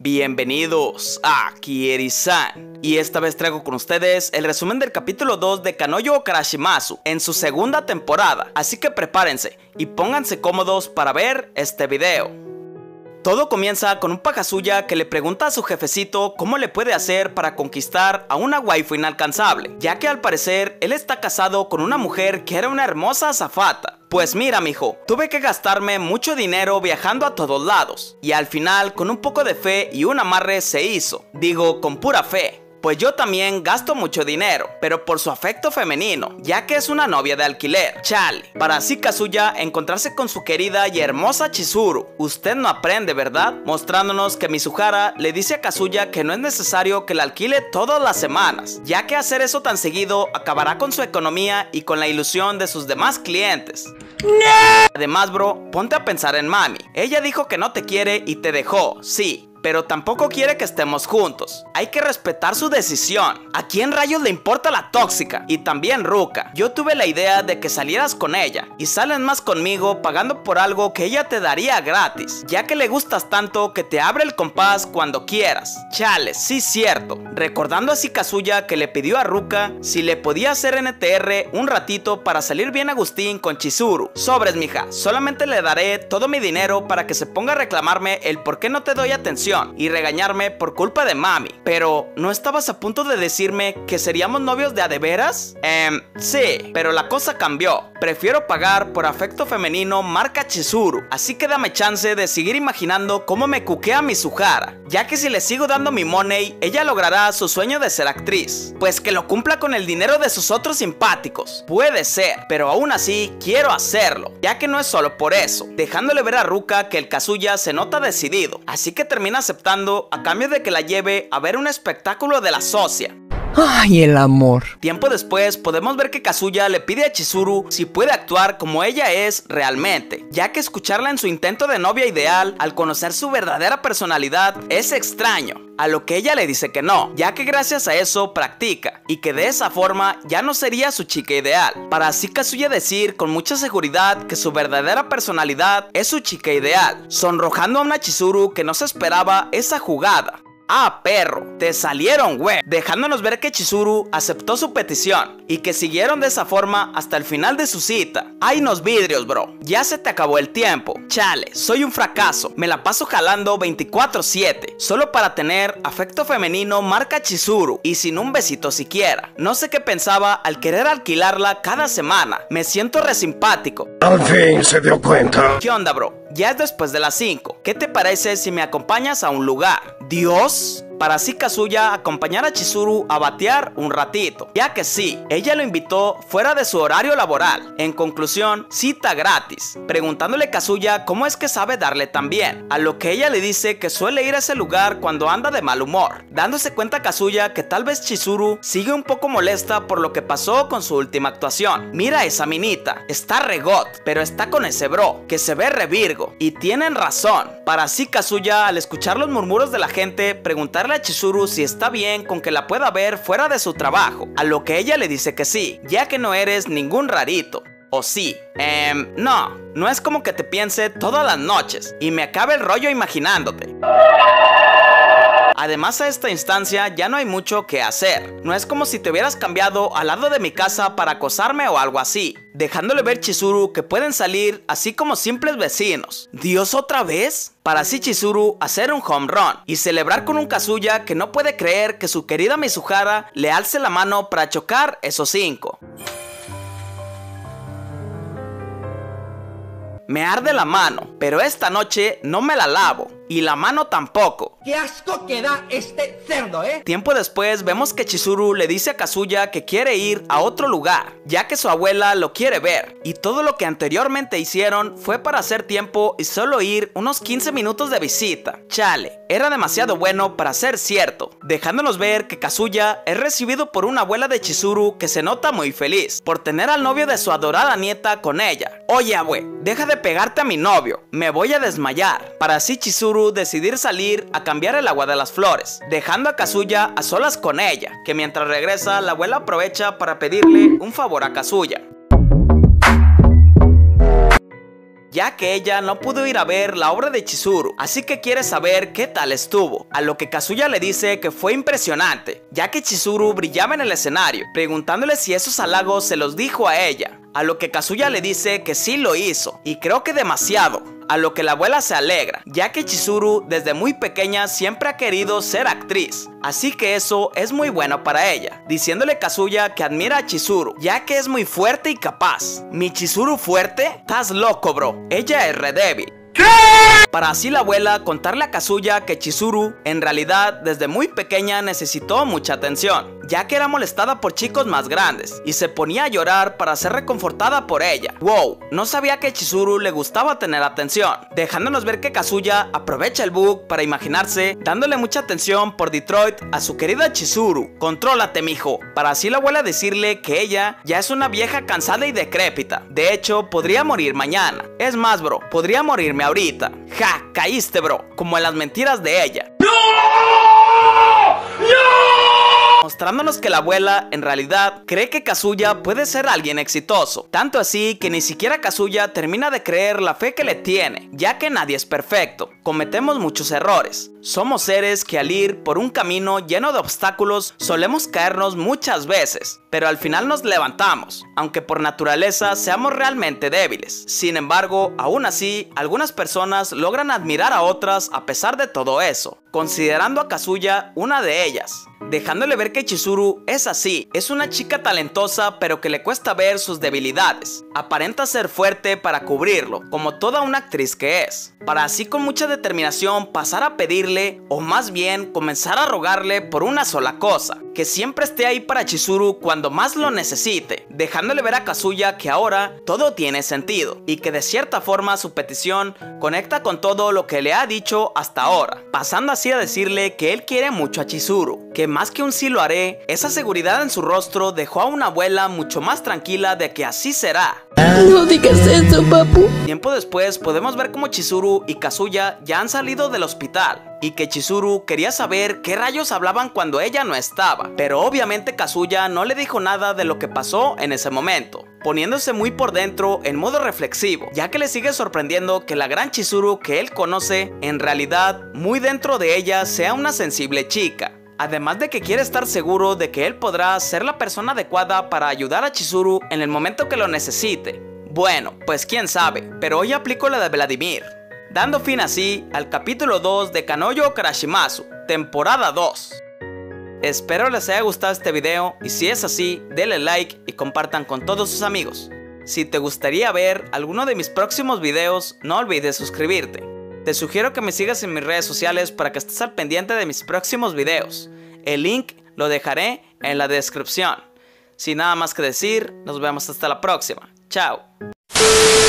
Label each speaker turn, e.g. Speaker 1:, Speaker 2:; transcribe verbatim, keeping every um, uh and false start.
Speaker 1: Bienvenidos a Kieri-san, y esta vez traigo con ustedes el resumen del capítulo dos de Kanojo Karashimasu en su segunda temporada, así que prepárense y pónganse cómodos para ver este video. Todo comienza con un Pagasuya que le pregunta a su jefecito cómo le puede hacer para conquistar a una waifu inalcanzable, ya que al parecer él está casado con una mujer que era una hermosa azafata. Pues mira, mijo, tuve que gastarme mucho dinero viajando a todos lados, y al final con un poco de fe y un amarre se hizo, digo con pura fe. Pues yo también gasto mucho dinero, pero por su afecto femenino, ya que es una novia de alquiler. Chale, para así Kazuya encontrarse con su querida y hermosa Chizuru. Usted no aprende, ¿verdad? Mostrándonos que Mizuhara le dice a Kazuya que no es necesario que la alquile todas las semanas, ya que hacer eso tan seguido acabará con su economía y con la ilusión de sus demás clientes. ¡No! Además, bro, ponte a pensar en Mami. Ella dijo que no te quiere y te dejó, sí, pero tampoco quiere que estemos juntos. Hay que respetar su decisión. ¿A quién rayos le importa la tóxica? Y también Ruka. Yo tuve la idea de que salieras con ella y sales más conmigo pagando por algo que ella te daría gratis, ya que le gustas tanto que te abre el compás cuando quieras. Chales, sí cierto. Recordando así Kazuya que le pidió a Ruka si le podía hacer N T R un ratito para salir bien Agustín con Chizuru. Sobres, mija, solamente le daré todo mi dinero para que se ponga a reclamarme el por qué no te doy atención y regañarme por culpa de Mami. Pero, ¿no estabas a punto de decirme que seríamos novios de a de veras? Ehm, sí, pero la cosa cambió. Prefiero pagar por afecto femenino marca Chizuru, así que dame chance de seguir imaginando cómo me cuquea Mizuhara, ya que si le sigo dando mi money, ella logrará su sueño de ser actriz. Pues que lo cumpla con el dinero de sus otros simpáticos. Puede ser, pero aún así quiero hacerlo, ya que no es solo por eso, dejándole ver a Ruka que el Kazuya se nota decidido, así que termina aceptando a cambio de que la lleve a ver un espectáculo de la socia.
Speaker 2: ¡Ay, el amor!
Speaker 1: Tiempo después podemos ver que Kazuya le pide a Chizuru si puede actuar como ella es realmente, ya que escucharla en su intento de novia ideal al conocer su verdadera personalidad es extraño, a lo que ella le dice que no, ya que gracias a eso practica, y que de esa forma ya no sería su chica ideal, para así Kazuya decir con mucha seguridad que su verdadera personalidad es su chica ideal, sonrojando a una Chizuru que no se esperaba esa jugada. Ah, perro, te salieron, güey. Dejándonos ver que Chizuru aceptó su petición y que siguieron de esa forma hasta el final de su cita. Ay, nos vidrios, bro. Ya se te acabó el tiempo. Chale, soy un fracaso. Me la paso jalando veinticuatro siete, solo para tener afecto femenino marca Chizuru y sin un besito siquiera. No sé qué pensaba al querer alquilarla cada semana. Me siento re simpático.
Speaker 3: Al fin se dio cuenta.
Speaker 1: ¿Qué onda, bro? Ya es después de las cinco. ¿Qué te parece si me acompañas a un lugar? ¿Dios? Para así Kazuya acompañar a Chizuru a batear un ratito, ya que sí, ella lo invitó fuera de su horario laboral. En conclusión, cita gratis, preguntándole a Kazuya cómo es que sabe darle tan bien, a lo que ella le dice que suele ir a ese lugar cuando anda de mal humor, dándose cuenta Kazuya que tal vez Chizuru sigue un poco molesta por lo que pasó con su última actuación. Mira esa minita, está regot, pero está con ese bro, que se ve re virgo, y tienen razón. Para así Kazuya, al escuchar los murmuros de la gente, preguntarle a Chizuru si está bien con que la pueda ver fuera de su trabajo, a lo que ella le dice que sí, ya que no eres ningún rarito. ¿O sí? Ehm, no, no es como que te piense todas las noches y me acabe el rollo imaginándote. Además, a esta instancia ya no hay mucho que hacer. No es como si te hubieras cambiado al lado de mi casa para acosarme o algo así, dejándole ver Chizuru que pueden salir así como simples vecinos. ¿Dios otra vez? Para así Chizuru hacer un home run y celebrar con un Kazuya que no puede creer que su querida Mizuhara le alce la mano para chocar esos cinco. Me arde la mano, pero esta noche no me la lavo. Y la mano tampoco.
Speaker 4: ¡Qué asco que da este cerdo, eh!
Speaker 1: Tiempo después vemos que Chizuru le dice a Kazuya que quiere ir a otro lugar, ya que su abuela lo quiere ver. Y todo lo que anteriormente hicieron fue para hacer tiempo y solo ir unos quince minutos de visita. Chale, era demasiado bueno para ser cierto, dejándonos ver que Kazuya es recibido por una abuela de Chizuru que se nota muy feliz por tener al novio de su adorada nieta con ella. Oye, abue, deja de pegarte a mi novio, me voy a desmayar. Para así Chizuru decidir salir a cambiar el agua de las flores, dejando a Kazuya a solas con ella, que mientras regresa la abuela aprovecha para pedirle un favor a Kazuya. ya que ella no pudo ir a ver la obra de Chizuru, así que quiere saber qué tal estuvo, a lo que Kazuya le dice que fue impresionante, ya que Chizuru brillaba en el escenario, preguntándole si esos halagos se los dijo a ella, a lo que Kazuya le dice que sí lo hizo, y creo que demasiado, a lo que la abuela se alegra, ya que Chizuru desde muy pequeña siempre ha querido ser actriz, así que eso es muy bueno para ella, diciéndole Kazuya que admira a Chizuru, ya que es muy fuerte y capaz. ¿Mi Chizuru fuerte? Estás loco, bro, ella es re débil. ¿Qué? Para así la abuela contarle a Kazuya que Chizuru en realidad desde muy pequeña necesitó mucha atención, ya que era molestada por chicos más grandes y se ponía a llorar para ser reconfortada por ella. Wow, no sabía que a Chizuru le gustaba tener atención, dejándonos ver que Kazuya aprovecha el bug para imaginarse dándole mucha atención por Detroit a su querida Chizuru. Contrólate, mijo, para así la abuela decirle que ella ya es una vieja cansada y decrépita, de hecho podría morir mañana, es más bro, podría morirme ahorita. Ja, caíste bro, como en las mentiras de ella. ¡No! ¡No! Mostrándonos que la abuela en realidad cree que Kazuya puede ser alguien exitoso, tanto así que ni siquiera Kazuya termina de creer la fe que le tiene, ya que nadie es perfecto, cometemos muchos errores, somos seres que al ir por un camino lleno de obstáculos solemos caernos muchas veces, pero al final nos levantamos, aunque por naturaleza seamos realmente débiles. Sin embargo, aún así, algunas personas logran admirar a otras a pesar de todo eso, considerando a Kazuya una de ellas, dejándole ver que Chizuru es así, es una chica talentosa pero que le cuesta ver sus debilidades, aparenta ser fuerte para cubrirlo, como toda una actriz que es, para así con mucha determinación pasar a pedirle, o más bien comenzar a rogarle por una sola cosa, que siempre esté ahí para Chizuru cuando más lo necesite, dejándole ver a Kazuya que ahora todo tiene sentido, y que de cierta forma su petición conecta con todo lo que le ha dicho hasta ahora, pasando así a decirle que él quiere mucho a Chizuru, que más que un sí lo haré, esa seguridad en su rostro dejó a una abuela mucho más tranquila de que así será.
Speaker 2: No digas eso, papu.
Speaker 1: Tiempo después podemos ver como Chizuru y Kazuya ya han salido del hospital, y que Chizuru quería saber qué rayos hablaban cuando ella no estaba, pero obviamente Kazuya no le dijo nada de lo que pasó en ese momento, poniéndose muy por dentro en modo reflexivo, ya que le sigue sorprendiendo que la gran Chizuru que él conoce, en realidad muy dentro de ella sea una sensible chica. Además de que quiere estar seguro de que él podrá ser la persona adecuada para ayudar a Chizuru en el momento que lo necesite. Bueno, pues quién sabe, pero hoy aplico la de Vladimir, dando fin así al capítulo dos de Kanojo Karashimasu, temporada dos. Espero les haya gustado este video y si es así, denle like y compartan con todos sus amigos. Si te gustaría ver alguno de mis próximos videos, no olvides suscribirte. Te sugiero que me sigas en mis redes sociales para que estés al pendiente de mis próximos videos. El link lo dejaré en la descripción. Sin nada más que decir, nos vemos hasta la próxima. Chao.